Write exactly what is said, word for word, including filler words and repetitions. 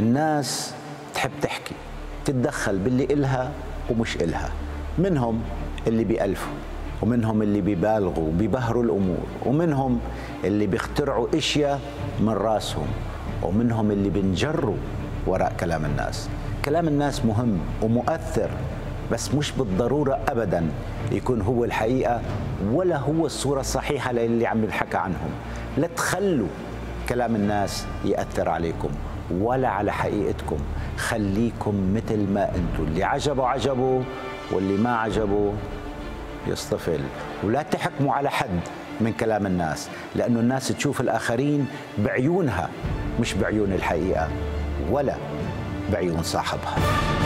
الناس تحب تحكي، تتدخل باللي إلها ومش إلها. منهم اللي بيألفوا، ومنهم اللي بيبالغوا وبيبهروا الأمور، ومنهم اللي بيخترعوا إشياء من راسهم، ومنهم اللي بنجروا وراء كلام الناس. كلام الناس مهم ومؤثر، بس مش بالضرورة أبدا يكون هو الحقيقة ولا هو الصورة الصحيحة للي عم ينحكى عنهم. لا تخلوا كلام الناس يأثر عليكم ولا على حقيقتكم. خليكم مثل ما أنتم، اللي عجبه عجبه واللي ما عجبه يصطفل. ولا تحكموا على حد من كلام الناس، لأنه الناس تشوف الآخرين بعيونها مش بعيون الحقيقة ولا بعيون صاحبها.